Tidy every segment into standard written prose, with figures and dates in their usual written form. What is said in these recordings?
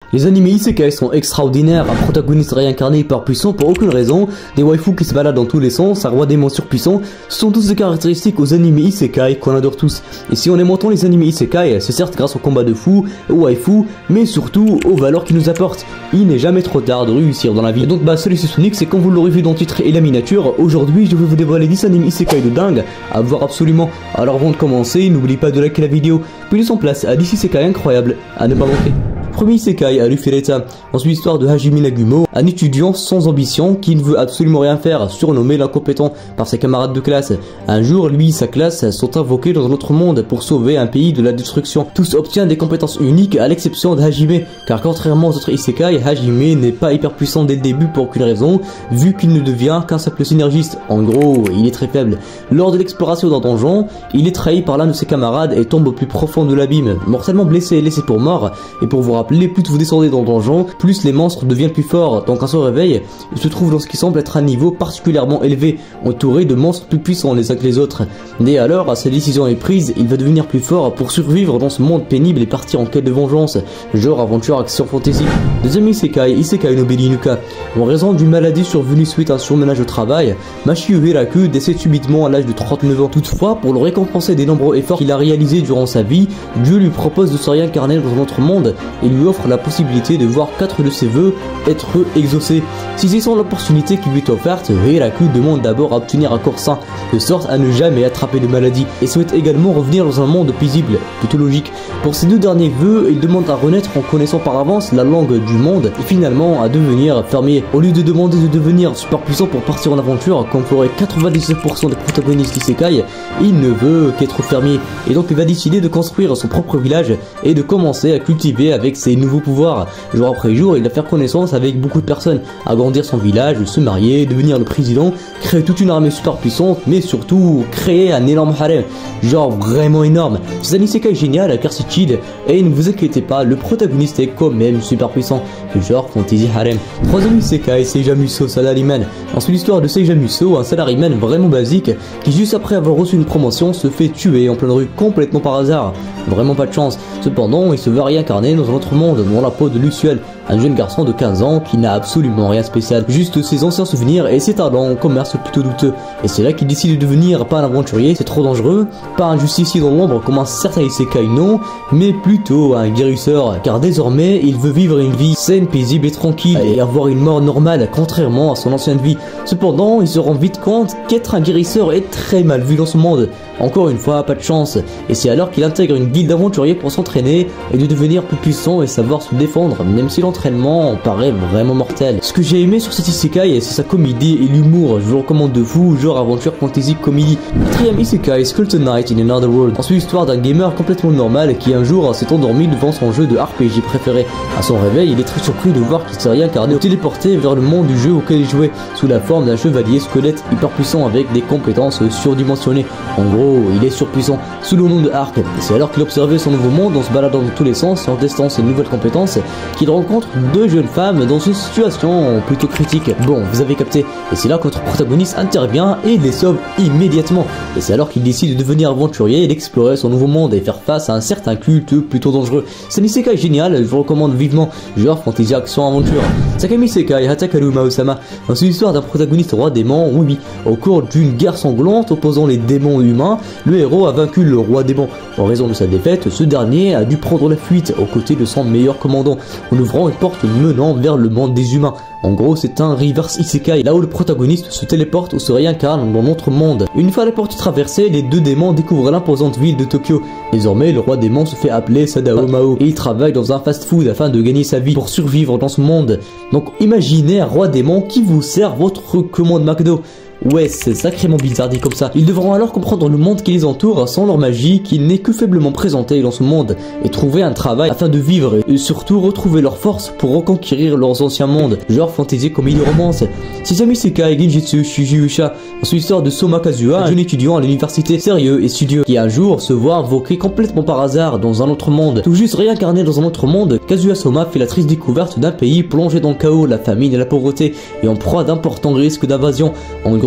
Les animés isekai sont extraordinaires, un protagoniste réincarné hyper puissant pour aucune raison, des waifus qui se baladent dans tous les sens, un roi démon surpuissant, ce sont tous des caractéristiques aux animés isekai qu'on adore tous. Et si on aime autant les animés isekai, c'est certes grâce au combat de fou, aux waifus, mais surtout aux valeurs qu'ils nous apportent. Il n'est jamais trop tard de réussir dans la vie. Et donc celui-ci Sonic, c'est comme vous l'aurez vu dans le titre et la miniature, aujourd'hui je vais vous dévoiler 10 animés isekai de dingue à voir absolument. Alors avant de commencer, n'oubliez pas de liker la vidéo, puis laissons place à 10 isekai incroyables à ne pas manquer. Premier isekai, Alufireta. Ensuite l'histoire de Hajime Nagumo, un étudiant sans ambition qui ne veut absolument rien faire, surnommé l'incompétent par ses camarades de classe. Un jour, lui et sa classe sont invoqués dans un autre monde pour sauver un pays de la destruction. Tous obtiennent des compétences uniques à l'exception de Hajime, car contrairement aux autres isekai, Hajime n'est pas hyper puissant dès le début pour aucune raison, vu qu'il ne devient qu'un simple synergiste. En gros, il est très faible. Lors de l'exploration d'un donjon, il est trahi par l'un de ses camarades et tombe au plus profond de l'abîme, mortellement blessé et laissé pour mort. Et pour vous rappeler, plus vous descendez dans le donjon, plus les monstres deviennent plus forts. Donc à son réveil, il se trouve dans ce qui semble être un niveau particulièrement élevé, entouré de monstres plus puissants les uns que les autres. Dès alors, sa décision est prise, il va devenir plus fort pour survivre dans ce monde pénible et partir en quête de vengeance, genre aventure action fantasy. Deuxième isekai, Isekai no Belinuka. En raison d'une maladie survenue suite à un surmenage au travail, Mashio Hiraku décède subitement à l'âge de 39 ans. Toutefois, pour le récompenser des nombreux efforts qu'il a réalisés durant sa vie, Dieu lui propose de se réincarner dans un autre monde et lui offre la possibilité de voir 4 de ses vœux être exaucés. Saisissant l'opportunité qui lui est offerte, Hiraku demande d'abord à obtenir un corps sain, de sorte à ne jamais attraper de maladie, et souhaite également revenir dans un monde paisible, plutôt logique. Pour ces deux derniers vœux, il demande à renaître en connaissant par avance la langue du monde, et finalement à devenir fermier. Au lieu de demander de devenir super puissant pour partir en aventure, comme ferait 99% des protagonistes isekai, il ne veut qu'être fermier, et donc il va décider de construire son propre village, et de commencer à cultiver avec ses nouveaux pouvoirs. Jour après jour, il va faire connaissance avec beaucoup de personnes, agrandir son village, se marier, devenir le président, créer toute une armée super puissante, mais surtout créer un énorme harem, genre vraiment énorme. C'est un isekai génial car c'est chill, et ne vous inquiétez pas, le protagoniste est quand même super puissant, genre fantasy harem. Troisième isekai, Seija Muso Salaryman. Ensuite l'histoire de Seija Muso, un salaryman vraiment basique, qui juste après avoir reçu une promotion se fait tuer en pleine rue complètement par hasard. Vraiment pas de chance. Cependant, il se veut réincarner dans un autre monde, dans la peau de Luciel, un jeune garçon de 15 ans qui n'a absolument rien de spécial, juste ses anciens souvenirs et ses talents en commerce plutôt douteux. Et c'est là qu'il décide de devenir pas un aventurier, c'est trop dangereux, pas un justicier dans l'ombre comme un certain isekai non, mais plutôt un guérisseur, car désormais il veut vivre une vie saine, paisible et tranquille, et avoir une mort normale, contrairement à son ancienne vie. Cependant, il se rend vite compte qu'être un guérisseur est très mal vu dans ce monde. Encore une fois, pas de chance, et c'est alors qu'il intègre une guilde d'aventuriers pour s'entraîner et de devenir plus puissant et savoir se défendre, même si l'entraînement paraît vraiment mortel. Ce que j'ai aimé sur cet isekai, c'est sa comédie et l'humour, je vous recommande de fou, genre aventure fantasy comédie. Quatrième isekai, Skeleton Knight in Another World. Ensuite l'histoire d'un gamer complètement normal qui un jour s'est endormi devant son jeu de RPG préféré. À son réveil, il est très surpris de voir qu'il s'est réincarné ou téléporté vers le monde du jeu auquel il jouait, sous la forme d'un chevalier squelette hyper puissant avec des compétences surdimensionnées. En gros, il est surpuissant, sous le nom de Ark. C'est alors qu'il observait son nouveau monde en se baladant dans tous les sens, en testant ses nouvelles compétences, qu'il rencontre deux jeunes femmes dans une situation plutôt critique. Bon, vous avez capté. Et c'est là que notre protagoniste intervient et les sauve immédiatement. Et c'est alors qu'il décide de devenir aventurier et d'explorer son nouveau monde et faire face à un certain culte plutôt dangereux. C'est un isekai génial, je vous recommande vivement, genre fantasy action aventure. Cinquième isekai, Hatakaru Mao-sama. C'est l'histoire d'un protagoniste roi démon, oui, au cours d'une guerre sanglante opposant les démons humains, le héros a vaincu le roi démon. En raison de sa défaite, ce dernier a dû prendre la fuite aux côtés de son meilleur commandant, en ouvrant une porte menant vers le monde des humains. En gros, c'est un reverse isekai, là où le protagoniste se téléporte ou se réincarne dans notre monde. Une fois la porte traversée, les deux démons découvrent l'imposante ville de Tokyo. Désormais, le roi démon se fait appeler Sadao Mao et il travaille dans un fast-food afin de gagner sa vie pour survivre dans ce monde. Donc imaginez un roi démon qui vous sert votre commande McDo. Ouais, c'est sacrément bizarre dit comme ça. Ils devront alors comprendre le monde qui les entoure sans leur magie, qui n'est que faiblement présentée dans ce monde, et trouver un travail afin de vivre, et surtout retrouver leur force pour reconquérir leurs anciens mondes, genre fantasy, comédie, romance. Sixième isekai, Genjitsu Shujusha. Ensuite l'histoire de Soma Kazuha, un jeune étudiant à l'université sérieux et studieux, qui un jour se voit invoqué complètement par hasard dans un autre monde. Tout juste réincarné dans un autre monde, Kazuha Soma fait la triste découverte d'un pays plongé dans le chaos, la famine et la pauvreté, et en proie d'importants risques d'invasion. En gros,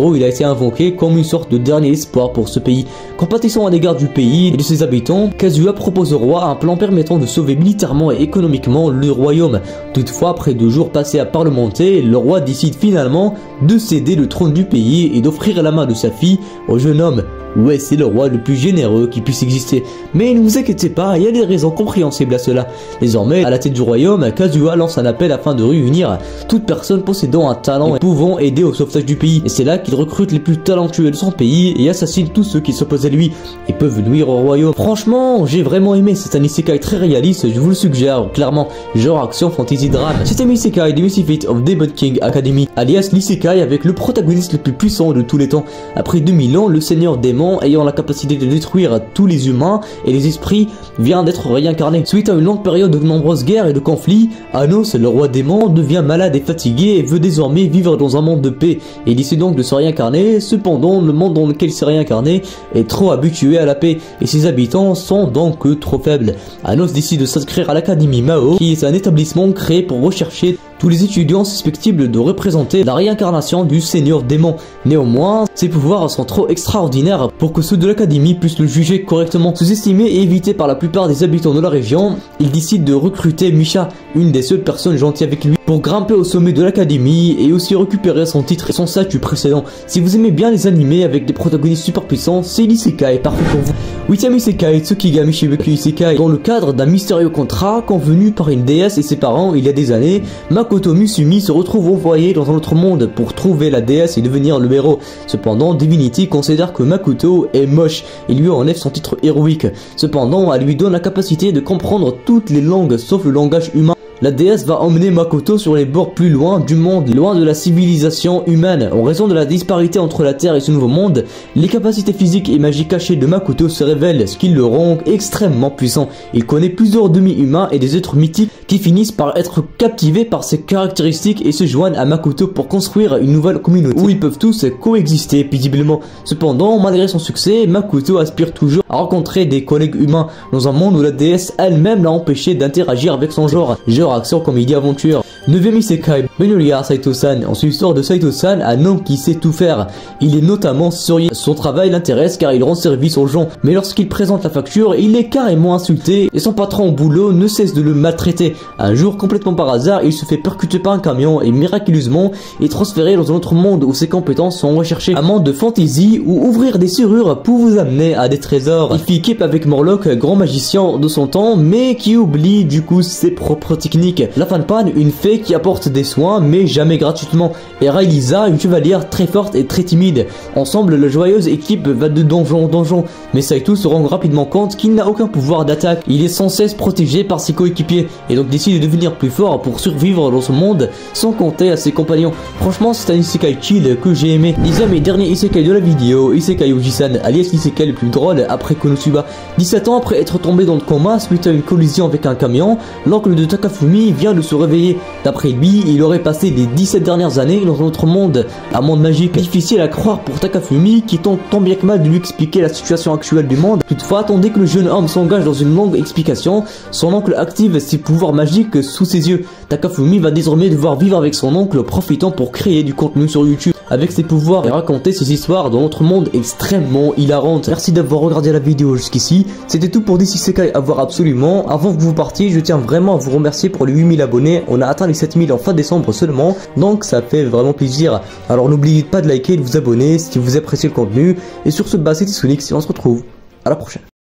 gros, il a été invoqué comme une sorte de dernier espoir pour ce pays. Compatissant à l'égard du pays et de ses habitants, Kazuya propose au roi un plan permettant de sauver militairement et économiquement le royaume. Toutefois, après 2 jours passés à parlementer, le roi décide finalement de céder le trône du pays et d'offrir la main de sa fille au jeune homme. Ouais, c'est le roi le plus généreux qui puisse exister. Mais ne vous inquiétez pas, il y a des raisons compréhensibles à cela. Désormais, à la tête du royaume, Kazuya lance un appel afin de réunir toute personne possédant un talent et pouvant aider au sauvetage du pays. Et c'est là qu'il recrute les plus talentueux de son pays et assassine tous ceux qui s'opposent à lui et peuvent nuire au royaume. Franchement, j'ai vraiment aimé, c'est un isekai très réaliste, je vous le suggère, clairement, genre action, fantasy, drame. C'est un isekai de Misfits of Demon King Academy, alias l'isekai avec le protagoniste le plus puissant de tous les temps. Après 2000 ans, le seigneur démon ayant la capacité de détruire tous les humains et les esprits vient d'être réincarné. Suite à une longue période de nombreuses guerres et de conflits, Anos, le roi démon, devient malade et fatigué et veut désormais vivre dans un monde de paix. Il décide donc de se réincarner. Cependant, le monde dans lequel il s'est réincarné est trop habitué à la paix et ses habitants sont donc trop faibles. Anos décide de s'inscrire à l'académie Mao, qui est un établissement créé pour rechercher tous les étudiants susceptibles de représenter la réincarnation du seigneur démon. Néanmoins, ses pouvoirs sont trop extraordinaires pour que ceux de l'académie puissent le juger correctement. Sous-estimé et évité par la plupart des habitants de la région, il décide de recruter Misha, une des seules personnes gentilles avec lui, pour grimper au sommet de l'académie et aussi récupérer son titre et son statut précédent. Si vous aimez bien les animés avec des protagonistes super puissants, c'est l'isekai parfait pour vous. 8ème isekai, Tsukigami Shibuku Isekai. Dans le cadre d'un mystérieux contrat convenu par une déesse et ses parents il y a des années, Makoto Musumi se retrouve envoyé dans un autre monde pour trouver la déesse et devenir le héros. Cependant, Divinity considère que Makoto est moche et lui enlève son titre héroïque. Cependant, elle lui donne la capacité de comprendre toutes les langues sauf le langage humain. La déesse va emmener Makoto sur les bords plus loin du monde, loin de la civilisation humaine. En raison de la disparité entre la Terre et ce nouveau monde, les capacités physiques et magiques cachées de Makoto se révèlent, ce qui le rend extrêmement puissant. Il connaît plusieurs demi-humains et des êtres mythiques qui finissent par être captivés par ses caractéristiques et se joignent à Makoto pour construire une nouvelle communauté où ils peuvent tous coexister paisiblement. Cependant, malgré son succès, Makoto aspire toujours à rencontrer des collègues humains dans un monde où la déesse elle-même l'a empêché d'interagir avec son genre action, comédie, aventure. 9ème isekai, Benyoria Saito-san. On suit l'histoire de Saito-san, un homme qui sait tout faire. Il est notamment souriant. Son travail l'intéresse car il rend service aux gens. Mais lorsqu'il présente la facture, il est carrément insulté et son patron au boulot ne cesse de le maltraiter. Un jour, complètement par hasard, il se fait percuter par un camion et miraculeusement est transféré dans un autre monde où ses compétences sont recherchées. Un monde de fantasy où ouvrir des serrures pour vous amener à des trésors. Il fait équipe avec Morlock, grand magicien de son temps, mais qui oublie du coup ses propres techniques. La Fanpan, une fée qui apporte des soins mais jamais gratuitement, et Raelisa, une chevalière très forte et très timide. Ensemble, la joyeuse équipe va de donjon en donjon, mais Saito se rend rapidement compte qu'il n'a aucun pouvoir d'attaque. Il est sans cesse protégé par ses coéquipiers et donc décide de devenir plus fort pour survivre dans ce monde sans compter à ses compagnons. Franchement, c'est un isekai chill que j'ai aimé. 10ème et dernier isekai de la vidéo, Isekai Oji-san, alias l'isekai le plus drôle après Konosuba. 17 ans après être tombé dans le coma suite à une collision avec un camion, l'oncle de Takafumi vient de se réveiller. D'après lui, il aurait passé les 17 dernières années dans un autre monde, un monde magique. Difficile à croire pour Takafumi qui tente tant bien que mal de lui expliquer la situation actuelle du monde. Toutefois, attendez que le jeune homme s'engage dans une longue explication, son oncle active ses pouvoirs magiques sous ses yeux. Takafumi va désormais devoir vivre avec son oncle, profitant pour créer du contenu sur YouTube avec ses pouvoirs et raconter ses histoires dans notre monde extrêmement hilarante. Merci d'avoir regardé la vidéo jusqu'ici. C'était tout pour DC Isekai à voir absolument. Avant que vous partiez, je tiens vraiment à vous remercier pour les 8000 abonnés. On a atteint les 7000 en fin décembre seulement, donc ça fait vraiment plaisir. Alors n'oubliez pas de liker et de vous abonner si vous appréciez le contenu. Et sur ce, c'était Sonic, et on se retrouve à la prochaine.